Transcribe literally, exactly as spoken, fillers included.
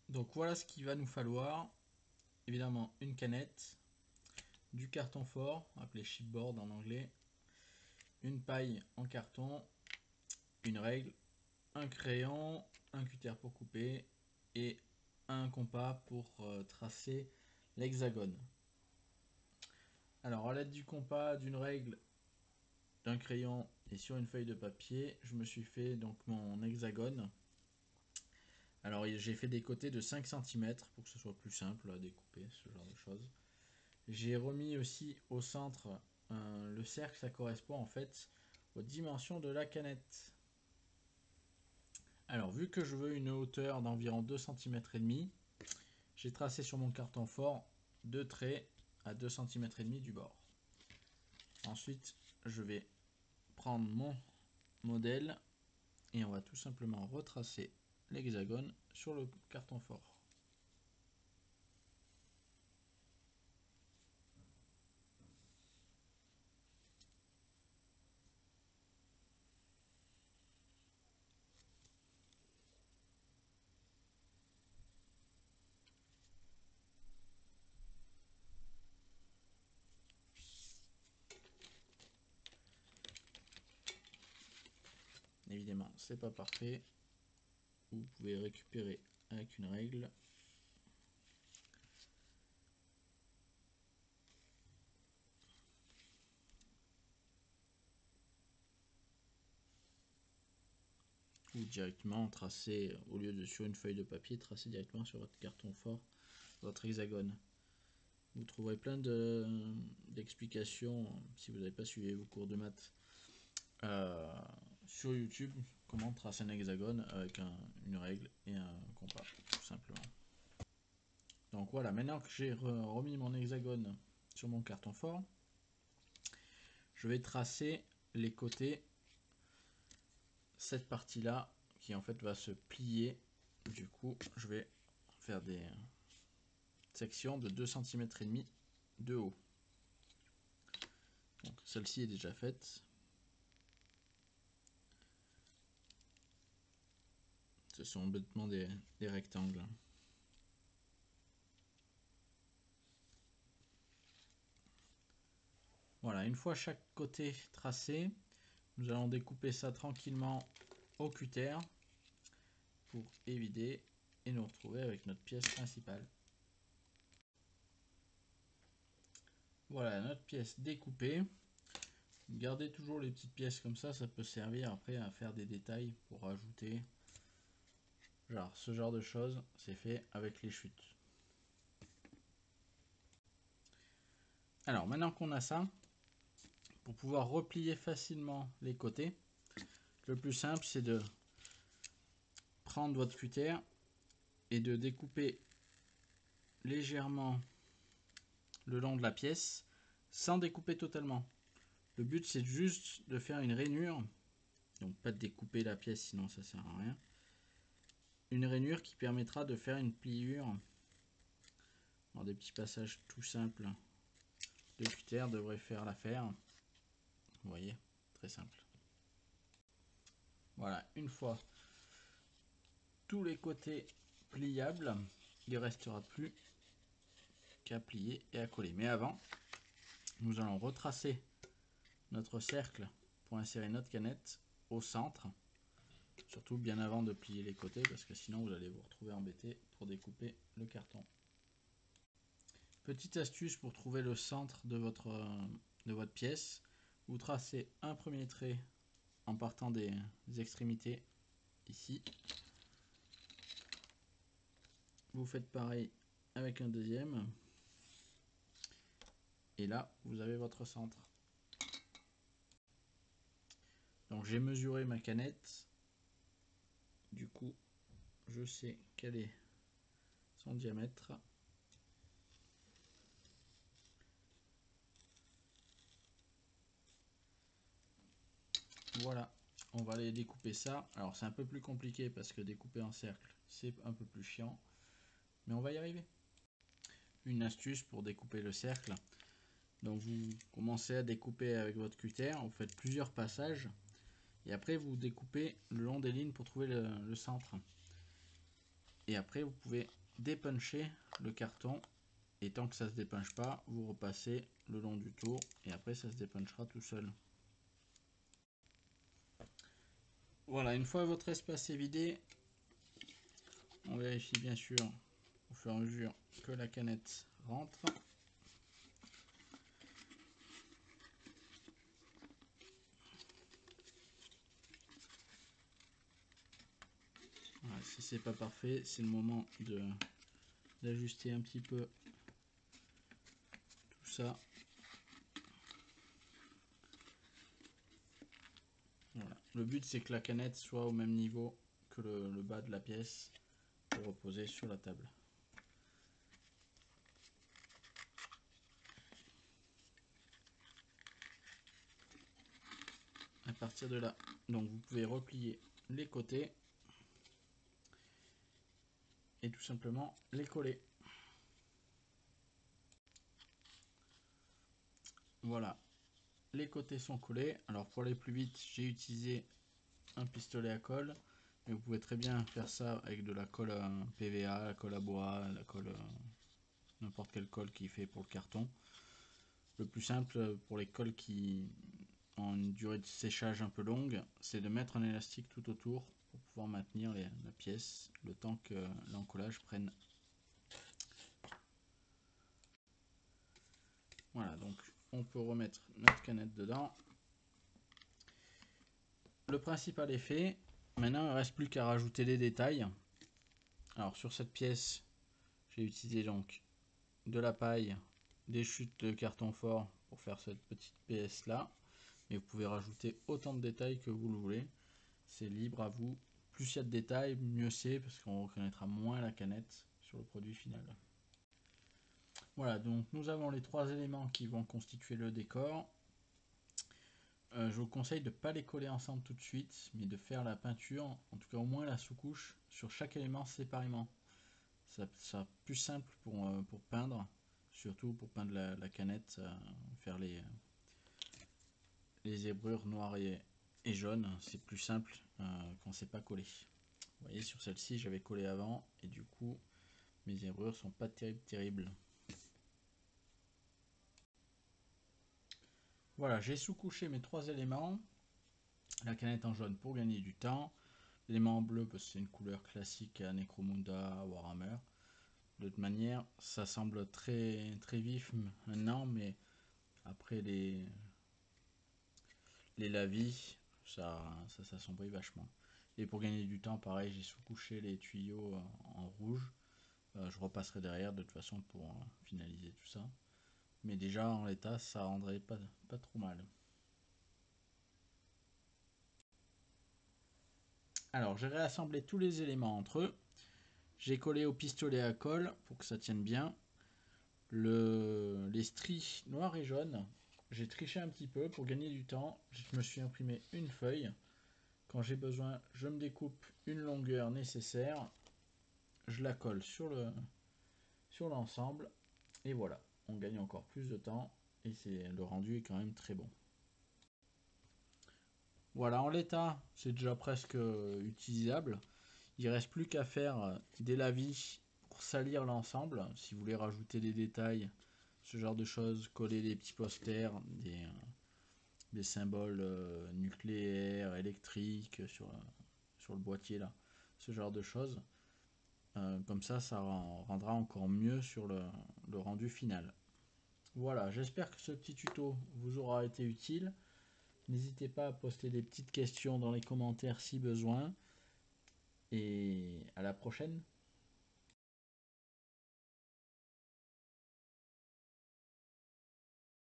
Donc voilà ce qu'il va nous falloir. Évidemment une canette, du carton fort, appelé chipboard en anglais, une paille en carton, une règle, un crayon, un cutter pour couper et un compas pour euh, tracer l'hexagone. Alors à l'aide du compas, d'une règle, d'un crayon et sur une feuille de papier, je me suis fait donc mon hexagone. Alors j'ai fait des côtés de cinq centimètres pour que ce soit plus simple à découper, ce genre de choses. J'ai remis aussi au centre euh, le cercle, ça correspond en fait aux dimensions de la canette. Alors vu que je veux une hauteur d'environ deux centimètres et demi, j'ai tracé sur mon carton fort deux traits à deux centimètres et demi du bord. Ensuite, je vais prendre mon modèle et on va tout simplement retracer l'hexagone sur le carton fort. Évidemment, c'est pas parfait. Vous pouvez récupérer avec une règle. Ou directement tracer, au lieu de sur une feuille de papier, tracer directement sur votre carton fort votre hexagone. Vous trouverez plein d'explications, de, si vous n'avez pas suivi vos cours de maths, euh, sur YouTube, comment tracer un hexagone avec un, une règle et un compas, tout simplement. Donc voilà, maintenant que j'ai remis mon hexagone sur mon carton fort, je vais tracer les côtés, cette partie là qui en fait va se plier. Du coup je vais faire des sections de deux centimètres et demi de haut. Donc celle-ci est déjà faite. Ce sont bêtement des, des rectangles. Voilà, une fois chaque côté tracé, nous allons découper ça tranquillement au cutter pour éviter et nous retrouver avec notre pièce principale. Voilà notre pièce découpée. Gardez toujours les petites pièces comme ça, ça peut servir après à faire des détails pour rajouter. Genre ce genre de choses, c'est fait avec les chutes. Alors maintenant qu'on a ça, pour pouvoir replier facilement les côtés, le plus simple c'est de prendre votre cutter et de découper légèrement le long de la pièce sans découper totalement. Le but c'est juste de faire une rainure, donc pas de découper la pièce sinon ça sert à rien. Une rainure qui permettra de faire une pliure. Alors, des petits passages tout simples de cutter devraient faire l'affaire. Vous voyez, très simple. Voilà, une fois tous les côtés pliables, il ne restera plus qu'à plier et à coller. Mais avant, nous allons retracer notre cercle pour insérer notre canette au centre. Surtout bien avant de plier les côtés parce que sinon vous allez vous retrouver embêté pour découper le carton. Petite astuce pour trouver le centre de votre, de votre pièce. Vous tracez un premier trait en partant des extrémités ici. Vous faites pareil avec un deuxième. Et là, vous avez votre centre. Donc j'ai mesuré ma canette. Du coup, je sais quel est son diamètre. Voilà, on va aller découper ça. Alors c'est un peu plus compliqué parce que découper en cercle, c'est un peu plus chiant. Mais on va y arriver. Une astuce pour découper le cercle. Donc vous commencez à découper avec votre cutter, vous faites plusieurs passages. Et après vous découpez le long des lignes pour trouver le, le centre. Et après vous pouvez dépuncher le carton. Et tant que ça se dépunche pas, vous repassez le long du tour et après ça se dépunchera tout seul. Voilà, une fois votre espace est vidé, on vérifie bien sûr au fur et à mesure que la canette rentre. Voilà, si c'est pas parfait, c'est le moment de d'ajuster un petit peu tout ça. Voilà. Le but c'est que la canette soit au même niveau que le, le bas de la pièce pour reposer sur la table. À partir de là, donc vous pouvez replier les côtés et tout simplement les coller. Voilà, les côtés sont collés. Alors pour aller plus vite, j'ai utilisé un pistolet à colle, mais vous pouvez très bien faire ça avec de la colle P V A, la colle à bois, la colle n'importe quelle colle qui fait pour le carton. Le plus simple pour les colles qui ont une durée de séchage un peu longue, c'est de mettre un élastique tout autour pour pouvoir maintenir les, la pièce le temps que l'encollage prenne. Voilà, donc on peut remettre notre canette dedans. Le principal est fait. Maintenant, il ne reste plus qu'à rajouter les détails. Alors sur cette pièce, j'ai utilisé donc de la paille, des chutes de carton fort pour faire cette petite pièce là. Mais vous pouvez rajouter autant de détails que vous le voulez. C'est libre à vous. Plus il y a de détails, mieux c'est parce qu'on reconnaîtra moins la canette sur le produit final. Voilà, donc nous avons les trois éléments qui vont constituer le décor. Euh, je vous conseille de ne pas les coller ensemble tout de suite, mais de faire la peinture, en tout cas au moins la sous-couche, sur chaque élément séparément. Ça sera plus simple pour, euh, pour peindre, surtout pour peindre la, la canette, euh, faire les, les zébrures noires et, et jaunes, c'est plus simple euh, quand c'est pas collé. Vous voyez, sur celle-ci, j'avais collé avant, et du coup, mes zébrures sont pas terribles, terribles. Voilà, j'ai sous-couché mes trois éléments. La canette en jaune pour gagner du temps. L'élément en bleu parce que c'est une couleur classique à Necromunda, à Warhammer. De toute manière, ça semble très, très vif maintenant, mais après les, les lavis, ça, ça s'assombrit vachement. Et pour gagner du temps, pareil, j'ai sous-couché les tuyaux en rouge. Euh, je repasserai derrière de toute façon pour euh, finaliser tout ça. Mais déjà en l'état, ça rendrait pas, pas trop mal. Alors j'ai réassemblé tous les éléments entre eux. J'ai collé au pistolet à colle pour que ça tienne bien. Le, les stries noirs et jaunes, j'ai triché un petit peu pour gagner du temps. Je me suis imprimé une feuille. Quand j'ai besoin, je me découpe une longueur nécessaire. Je la colle sur le sur l'ensemble. Et voilà, on gagne encore plus de temps. Et c'est, le rendu est quand même très bon. Voilà, en l'état, c'est déjà presque utilisable. Il ne reste plus qu'à faire des lavis pour salir l'ensemble. Si vous voulez rajouter des détails, ce genre de choses, coller des petits posters, des, des symboles euh, nucléaires, électriques sur, sur le boîtier là, ce genre de choses. Euh, comme ça, ça rendra encore mieux sur le, le rendu final. Voilà, j'espère que ce petit tuto vous aura été utile. N'hésitez pas à poster des petites questions dans les commentaires si besoin. Et à la prochaine.